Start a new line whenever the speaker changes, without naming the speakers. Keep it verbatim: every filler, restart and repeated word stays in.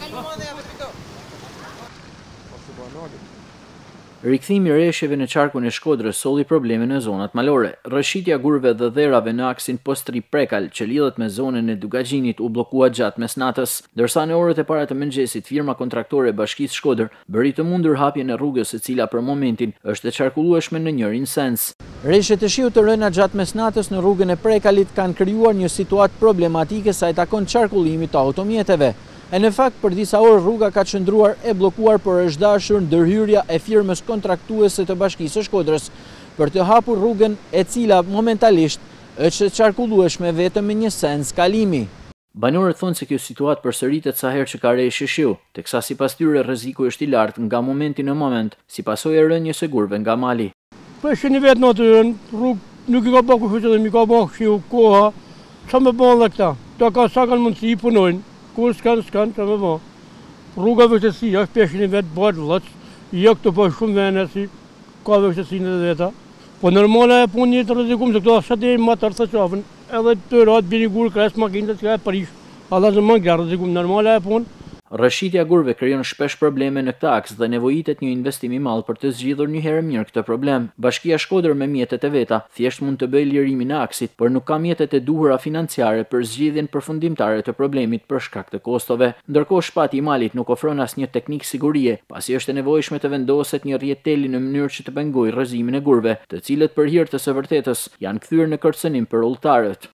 Rikthimi i reshjeve në qarkun e Shkodrës solli probleme në zonat malore. Rrëshitja gurve dhe dherave në aksin postri Prekal, që lidhet me zonën e Dugaxhinit, u bllokua gjatë mesnatës, ndërsa në orët e para të mëngjesit firma kontraktore e Bashkisë Shkodër bëri të mundur hapjen e rrugës, e cila për momentin është e qarkullueshme në njërin sens. Rreshjet e shiut të rëna gjatë mesnatës në rrugën e Prekalit kanë krijuar një situatë problematike sa i takon qarkullimit të automjeteve. E në fakt, për disa orë rruga ka qëndruar e blokuar, por është dashur ndërhyrja e firmës kontraktuese të Bashkisë së Shkodrës për të hapur rrugën, e cila momentalisht është e qarkullueshme vetëm me një sens kalimi. Banorët thonë se kjo situatë përsëritet sa herë që ka rreshje shiu, teksa sipas tyre rreziku është i lartë nga momenti në moment, si pasojë e rënjes së gurve nga mali.
Po e shihni vetë natyrën, rrugë nuk i ka bërë kush vetëm i ka bërë shiu koha, çfarë më bën këta? Këta ka sa kanë mundësi i punojnë. Kur s'kanë, s'kanë, që me bo. Rruga vështësi, është peshin vetë bërë lëç, jo këto po shumë vene si ka vështësi në dhe veta. Po normale e punë një të rrezikum, se këto shatë e ma tërë të qafën, edhe të ratë bini gurë kresë makinët që ka e prish, alla zë më nga rrezikum, normale e punë.
Rrëshitja gurve krijon shpesh probleme në këtë aks dhe nevojitet një investim i madh për të zgjidhur një herë mirë këtë problem. Bashkia Shkodër me mjetet e veta thjesht mund të bëjë lirimin e aksit, por nuk ka mjetet e duhura financiare për zgjidhjen përfundimtare të problemit për shkak të kostove. Ndërkohë shpati i malit nuk ofron asnjë teknik sigurie, pasi është e nevojshme të vendoset një rrjeteli në mënyrë që të pengojë rrëzimin e gurve, të cilët për hir të së vërtetës janë kthyer në kërcënim për udhëtarët.